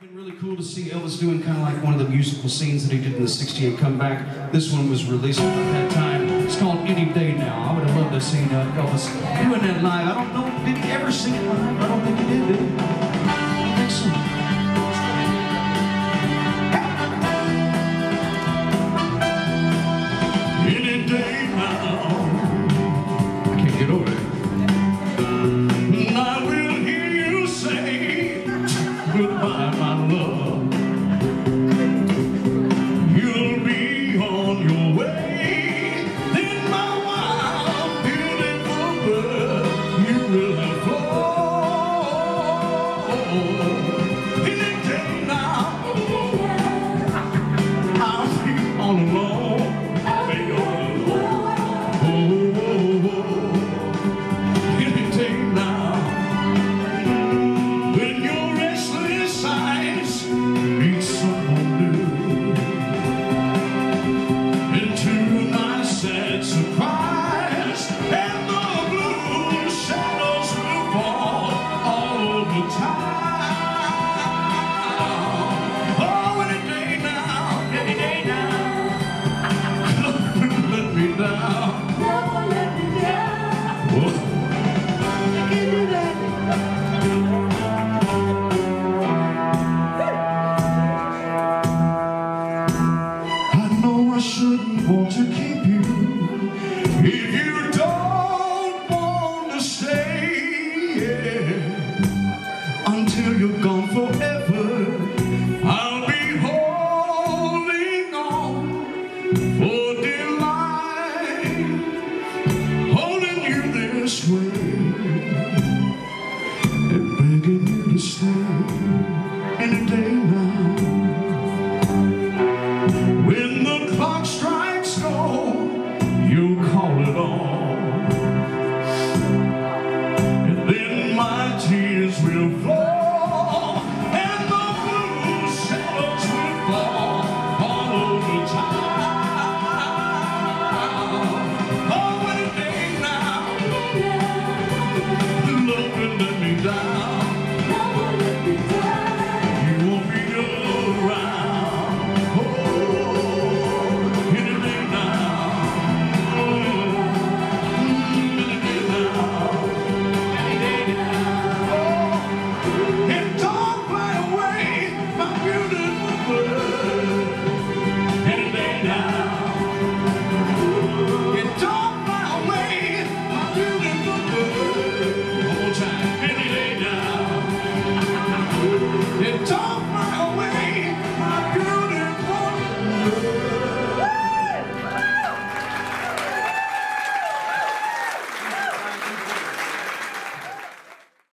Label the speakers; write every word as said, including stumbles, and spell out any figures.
Speaker 1: been really cool to see Elvis doing kind of like one of the musical scenes that he did in the sixties and come back. This one was released at that time. It's called Any Day Now. I would have loved to have seen uh, Elvis doing that live. I don't know, did he ever sing it live? I don't think he did, did he? I don't think so. Any day now. I can't get over it. I will hear you say goodbye, my love.